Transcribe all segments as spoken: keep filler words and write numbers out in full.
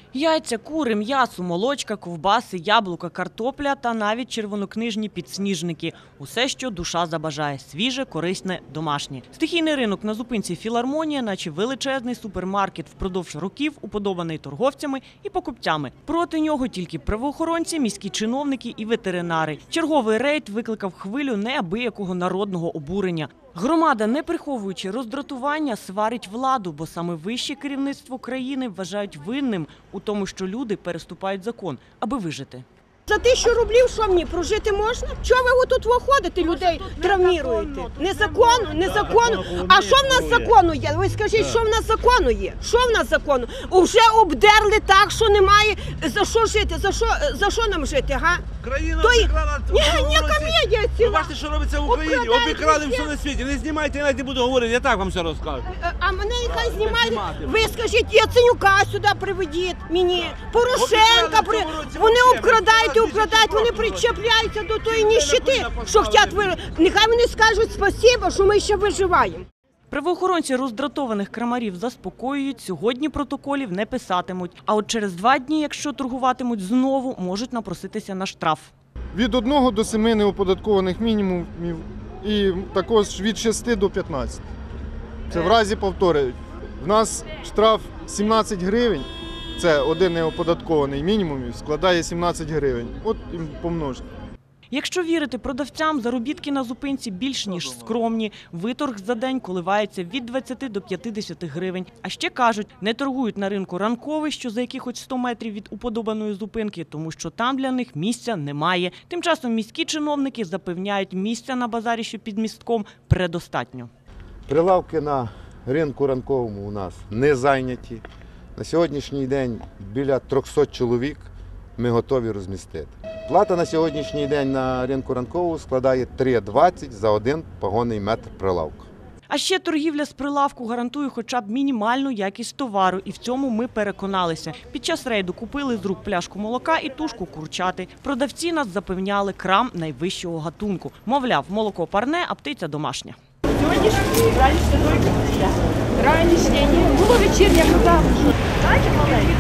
Яйця, кури, м'ясо, молочка, ковбаси, яблука, картопля та навіть червонокнижні підсніжники. Усе, що душа забажає – свіже, корисне, домашнє. Стихійний ринок на зупинці «Філармонія», наче величезний супермаркет, впродовж років уподобаний торговцями і покупцями. Проти нього тільки правоохоронці, міські чиновники і ветеринари. Черговий рейд викликав хвилю неабиякого народного обурення. Громада, не приховуючи роздратування, сварить владу, бо саме вище керівництво країни вважають винним у тому, що люди переступають закон, аби вижити. За тисячу рублів що мені, прожити можна? Чого ви тут виходите, людей травміруєте? Незаконно, незаконно. А що в нас закону є? Ви скажіть, що в нас закону є? Що в нас закону? Уже обдерли так, що немає за що жити, за що, за що нам жити, га? Країна То й- обікрала... Ні, ні, комедія Ви ціла. бачите, що робиться в Україні? Обкрадають Обікрали всіх. все на світі. Не знімайте, я навіть не буду говорити, я так вам все розкажу. А мене нехай знімають. знімати. Ви скажіть, Яценюка сюди приведіть мені, Порошенка, при... Обікрали в цьому році вони взагалі, обкрадають і обікрали обкрадають, вони тисячу років. причепляються до тої ніщити, що хочуть ви... Нехай вони скажуть спасибо, що ми ще виживаємо. Правоохоронці роздратованих крамарів заспокоюють, сьогодні протоколів не писатимуть. А от через два дні, якщо торгуватимуть знову, можуть напроситися на штраф. Від одного до семи неоподаткованих мінімумів і також від шести до п'ятнадцяти. Це в разі повтори. В нас штраф сімнадцять гривень, це один неоподаткований мінімум, складає сімнадцять гривень. От і помножте. Якщо вірити продавцям, заробітки на зупинці більш ніж скромні. Виторг за день коливається від двадцяти до п'ятдесяти гривень. А ще кажуть, не торгують на ринку ранковий, що за якихось сто метрів від уподобаної зупинки, тому що там для них місця немає. Тим часом міські чиновники запевняють, місця на базарі, що під містком, предостатньо. Прилавки на ринку ранковому у нас не зайняті. На сьогоднішній день біля трьохсот чоловік ми готові розмістити. Плата на сьогоднішній день на ринку ранковому складає три двадцять за один погонний метр прилавка. А ще торгівля з прилавку гарантує хоча б мінімальну якість товару. І в цьому ми переконалися. Під час рейду купили з рук пляшку молока і тушку курчати. Продавці нас запевняли, крам найвищого гатунку. Мовляв, молоко парне, а птиця домашня. Сьогоднішній ранішня дойка після. Ранішня, ні. Було вечірня, казав. Знаєте, маленьке?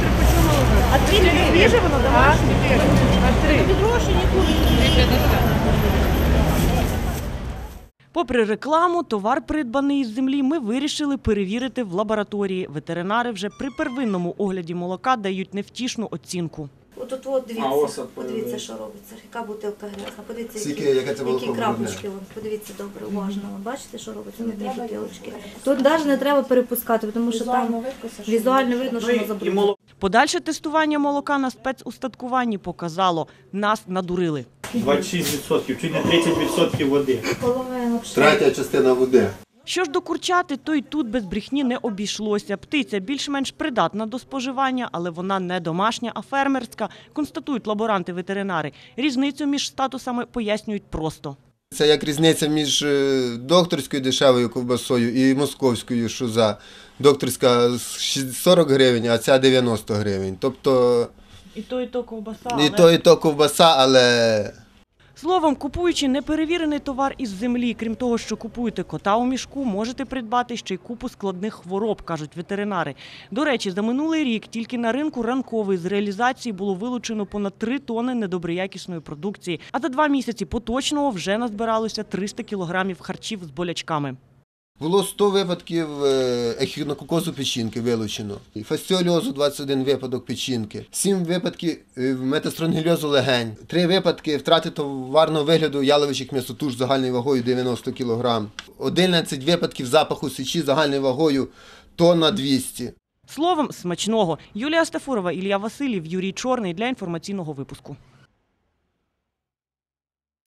А дві свіже воно домашнє? А три. Підрошені курочки. Попри рекламу, товар, придбаний із землі, ми вирішили перевірити в лабораторії. Ветеринари вже при первинному огляді молока дають невтішну оцінку. От от, от дивіться, А, ось, подивіться, що робиться. Яка бутилка грязна, подивіться, Скільки, які, яке це молоко які брудне? крапочки. Вон. Подивіться добре, уважно. Вон. Бачите, що робиться на тій бутилочці? Тут навіть не треба перепускати, тому що там візуально видно, що воно забруднено. Подальше тестування молока на спецустаткуванні показало – нас надурили. двадцять шість відсотків, чуть не тридцять відсотків води. Половина. Третя частина води. Що ж до курчати, то й тут без брехні не обійшлося. Птиця більш-менш придатна до споживання, але вона не домашня, а фермерська, констатують лаборанти-ветеринари. Різницю між статусами пояснюють просто. Це як різниця між е, докторською дешевою ковбасою і московською, що за докторська сорок гривень, а ця дев'яносто гривень. Тобто І то, і то ковбаса, і то, і то ковбаса, але... Словом, купуючи неперевірений товар із землі, крім того, що купуєте кота у мішку, можете придбати ще й купу складних хвороб, кажуть ветеринари. До речі, за минулий рік тільки на ринку ранковий з реалізації було вилучено понад три тони недоброякісної продукції, а за два місяці поточного вже назбиралося триста кілограмів харчів з болячками. Було сто випадків ехінококозу печінки вилучено, фасціольозу двадцять один випадок печінки, сім випадків метастронгільозу легень, три випадки втрати товарного вигляду яловичих м'ясотуш загальною вагою дев'яносто кілограм, одинадцять випадків запаху сечі загальною вагою тонна двісті. Словом, смачного. Юлія Стафурова, Ілля Васильєв, Юрій Чорний для інформаційного випуску.